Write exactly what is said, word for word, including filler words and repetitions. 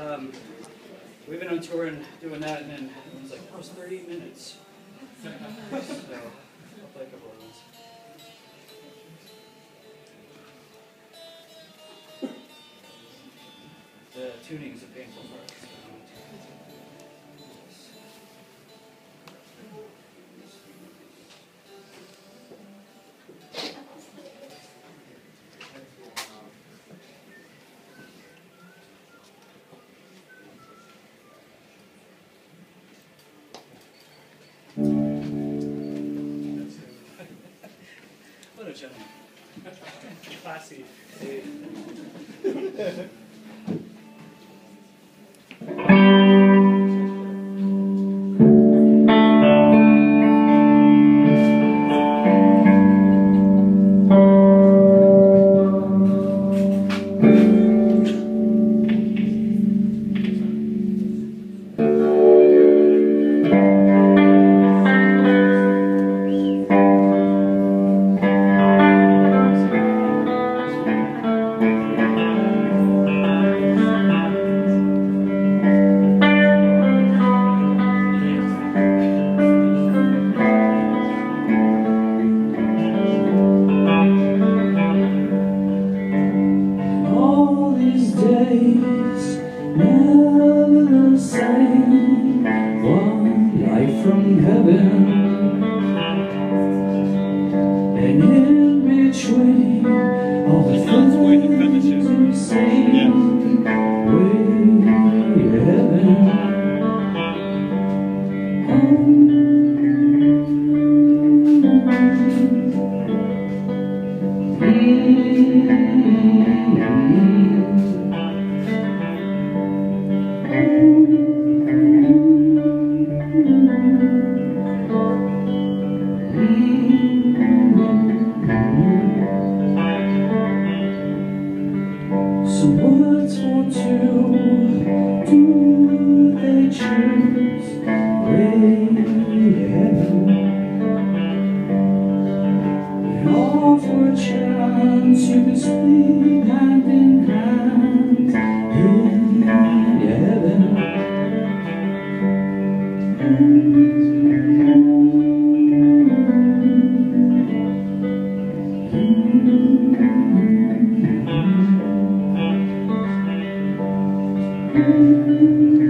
Um, we've been on tour and doing that, and then everyone's like, oh, it's thirty minutes. So, I'll play a couple of ones. The tuning is a painful part. So. What a gentleman. Classy. From heaven, and in between all the things we say, way heaven. So what's for two? Do they choose way heaven? And all for a chance you can sleep hand in hand in heaven. Mm-hmm.